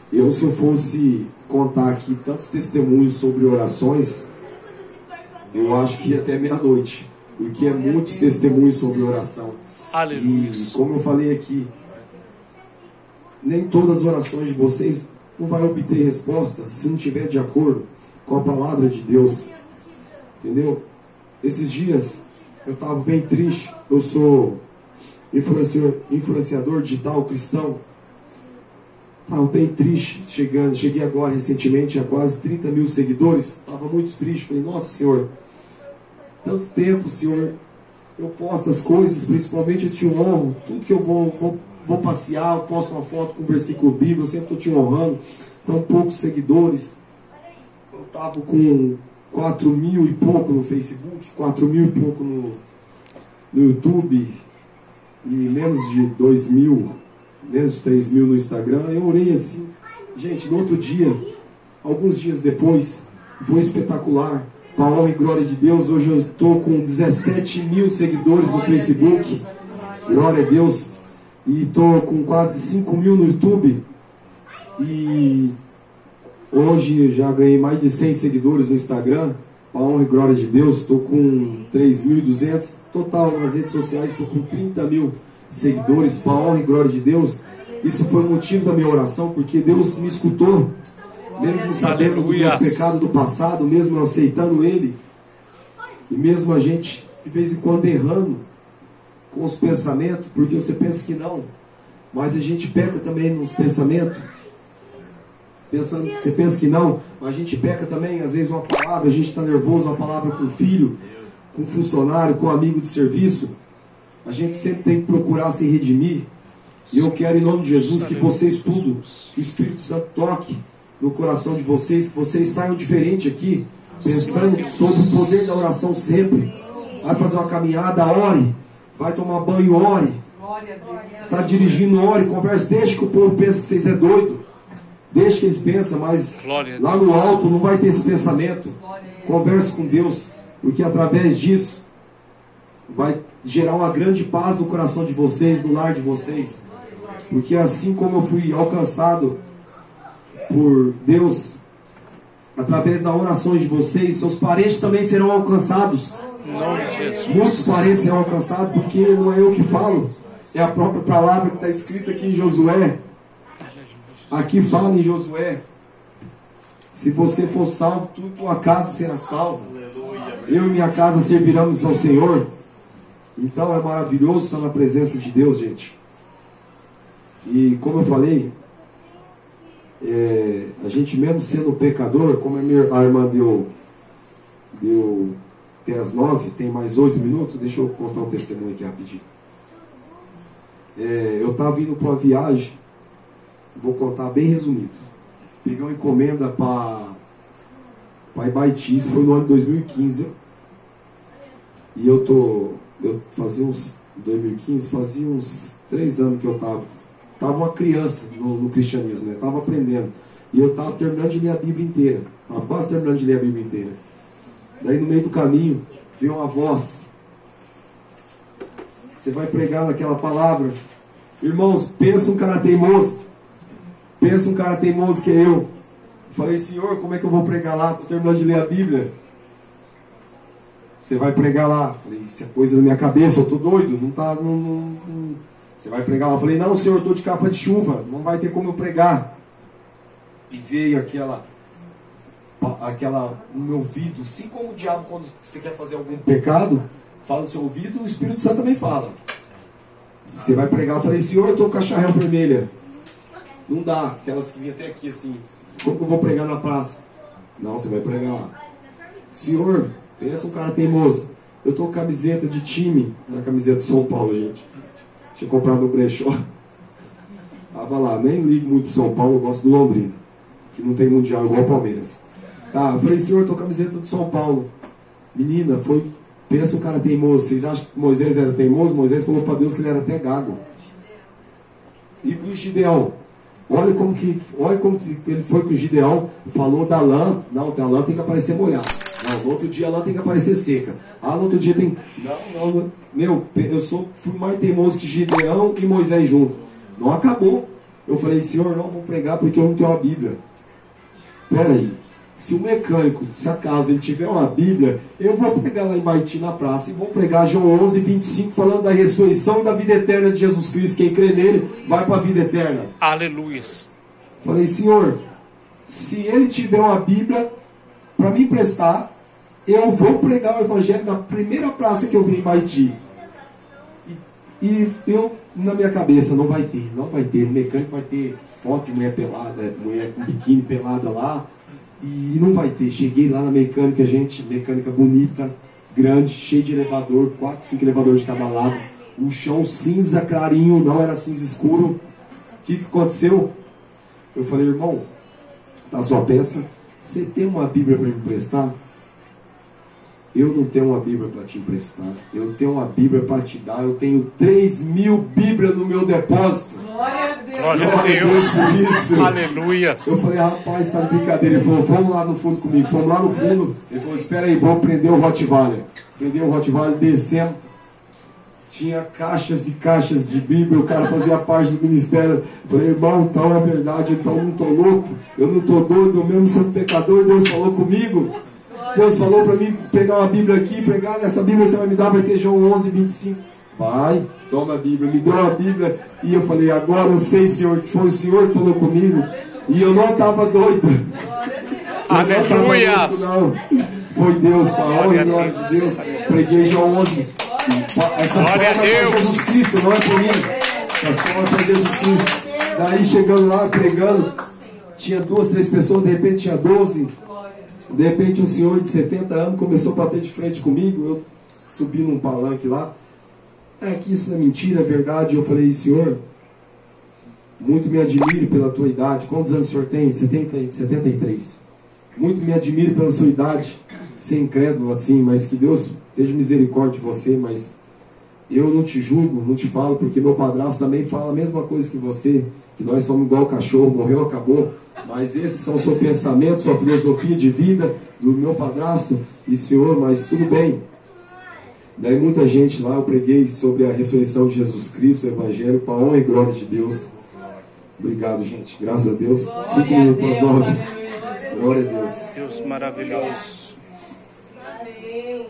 Se eu fosse contar aqui tantos testemunhos sobre orações, eu acho que ia até meia-noite, porque é muitos testemunhos sobre oração. Aleluia. E como eu falei aqui, nem todas as orações de vocês não vai obter resposta se não estiver de acordo com a palavra de Deus. Entendeu? Esses dias eu estava bem triste. Eu sou influenciador digital cristão. Estava bem triste. Cheguei agora recentemente a quase 30 mil seguidores. Estava muito triste. Falei, nossa Senhor, tanto tempo, Senhor, eu posto as coisas, principalmente eu te honro. Tudo que eu vou passear, eu posto uma foto com um versículo bíblico, eu sempre estou te honrando. Tão poucos seguidores. Eu estava com 4 mil e pouco no Facebook, 4 mil e pouco no YouTube, e menos de 2 mil, menos de 3 mil no Instagram. Eu orei assim, gente, no outro dia, alguns dias depois, foi espetacular, para a honra e glória de Deus. Hoje eu estou com 17 mil seguidores no Facebook, glória a Deus, e estou com quase 5 mil no YouTube, e hoje já ganhei mais de 100 seguidores no Instagram, para a honra e glória de Deus. Estou com 3.200, total nas redes sociais, estou com 30 mil seguidores, para a honra e glória de Deus. Isso foi o motivo da minha oração, porque Deus me escutou, mesmo sabendo dos meus pecados do passado, mesmo aceitando Ele, e mesmo a gente, de vez em quando, errando com os pensamentos, porque você pensa que não, mas a gente peca também nos pensamentos. Você pensa que não, mas a gente peca também, às vezes uma palavra, a gente está nervoso, uma palavra com o filho, com o funcionário, com o amigo de serviço. A gente sempre tem que procurar se redimir. E eu quero, em nome de Jesus, que vocês tudo, que o Espírito Santo toque no coração de vocês, que vocês saiam diferente aqui, pensando sobre o poder da oração sempre. Vai fazer uma caminhada, ore. Vai tomar banho, ore. Está dirigindo, ore, converse. Deixa que o povo pense que vocês é doido. Deixa que eles pensam, mas lá no alto não vai ter esse pensamento. Converse com Deus, porque através disso vai gerar uma grande paz no coração de vocês, no lar de vocês. Porque assim como eu fui alcançado por Deus, através das orações de vocês, seus parentes também serão alcançados. Muitos parentes serão alcançados, porque não é eu que falo, é a própria palavra que está escrita aqui em Josué. Aqui fala em Josué: se você for salvo, tua casa será salva. Eu e minha casa serviremos ao Senhor. Então é maravilhoso estar na presença de Deus, gente. E como eu falei, a gente mesmo sendo pecador, como a irmã deu até as 9, tem mais 8 minutos, deixa eu contar um testemunho aqui rapidinho. Eu estava indo para uma viagem, vou contar bem resumido. Peguei uma encomenda para Ibaiti, isso foi no ano de 2015. E eu fazia uns 2015, fazia uns 3 anos que eu estava uma criança no cristianismo, né? Estava aprendendo. E eu estava terminando de ler a Bíblia inteira. Estava quase terminando de ler a Bíblia inteira. Daí no meio do caminho veio uma voz: você vai pregar naquela palavra. Irmãos, pensa um cara teimoso. Pensa um cara teimoso que é eu. Falei: Senhor, como é que eu vou pregar lá? Estou terminando de ler a Bíblia. Você vai pregar lá. Falei: isso é coisa da minha cabeça, eu estou doido. Você vai pregar lá. Falei: não, Senhor, eu estou de capa de chuva, não vai ter como eu pregar. E veio aquela no meu ouvido, assim como o diabo, quando você quer fazer algum pecado, fala no seu ouvido, o Espírito Santo também fala. Você vai pregar. Eu falei: Senhor, eu estou com a charré vermelha. Não dá, aquelas que vinham até aqui assim. Como que eu vou pregar na praça? Não, você vai pregar lá. Senhor, pensa um cara teimoso. Eu estou com camiseta de time, na camiseta de São Paulo, gente. Tinha comprado no brechó. Tava lá, nem ligo muito pro São Paulo, eu gosto do Londrina, que não tem mundial igual o Palmeiras. Tá, eu falei: Senhor, eu estou com camiseta de São Paulo. Menina, pensa um cara teimoso. Vocês acham que Moisés era teimoso? Moisés falou para Deus que ele era até gago. E pro Gideão, olha como que ele foi com o Gideão, falou da lã. Não, a lã tem que aparecer molhada. Não, no outro dia a lã tem que aparecer seca. No outro dia tem... Não, fui mais teimoso que Gideão e Moisés junto. Não acabou. Eu falei, Senhor, não vou pregar porque eu não tenho uma Bíblia. Peraí, se o mecânico, se acaso ele tiver uma Bíblia, eu vou pregar lá em Baiti na praça e vou pregar João 11:25, falando da ressurreição e da vida eterna de Jesus Cristo. Quem crê nele vai para a vida eterna. Aleluias. Falei, Senhor, se ele tiver uma Bíblia para me emprestar, eu vou pregar o Evangelho na primeira praça que eu vi em Baiti. E eu, na minha cabeça, não vai ter. O mecânico vai ter foto de mulher pelada, mulher com biquíni pelada lá, e não vai ter. Cheguei lá na mecânica, mecânica bonita, grande, cheia de elevador, 4, 5 elevadores de cada lado, o chão cinza clarinho, não era cinza escuro. O que aconteceu? Eu falei, irmão, da sua peça, você tem uma Bíblia para me emprestar? Eu não tenho uma Bíblia para te emprestar. Eu tenho uma Bíblia para te dar. Eu tenho 3.000 Bíblias no meu depósito. Glória a Deus. Glória a Deus. Isso. Aleluias. Eu falei, rapaz, está de brincadeira. Ele falou, vamos lá no fundo comigo. Fomos lá no fundo. Ele falou, espera aí, vou prender o Rottweiler. Prendeu o Rottweiler, descemos. Tinha caixas e caixas de Bíblia. O cara fazia parte do ministério. Eu falei, irmão, então é verdade. Então eu não estou louco. Eu não estou doido. Eu mesmo sendo pecador, Deus falou comigo. Deus falou para mim pegar uma Bíblia aqui, pregar nessa Bíblia, você vai me dar, vai ter João 11:25. Vai, toma a Bíblia, me deu a Bíblia. E eu falei, agora eu sei, Senhor, que foi o Senhor que falou comigo. E eu não estava doido. Aleluia! Não, foi Deus, para a honra e glória de Deus. Preguei João 11. Essa Glória a palavra é para Jesus Cristo, não é para mim. Essa palavra é para Jesus Cristo. Daí chegando lá, pregando, tinha 2, 3 pessoas, de repente tinha 12. De repente um senhor de 70 anos começou a bater de frente comigo. Eu subi num palanque lá. É que isso não é mentira, é verdade. Eu falei, senhor, muito me admiro pela tua idade. Quantos anos o senhor tem? 73. Muito me admiro pela sua idade. Ser incrédulo assim, mas que Deus esteja misericórdia de você. Mas eu não te julgo, não te falo, porque meu padrasto também fala a mesma coisa que você, que nós somos igual cachorro, morreu, acabou. Mas esses são seu pensamento, sua filosofia de vida do meu padrasto. E senhor, mas tudo bem. Daí muita gente lá, eu preguei sobre a ressurreição de Jesus Cristo, o Evangelho, para a honra e glória de Deus. Obrigado, gente. Graças a Deus. 5 minutos para as 9. Glória a Deus. Deus maravilhoso.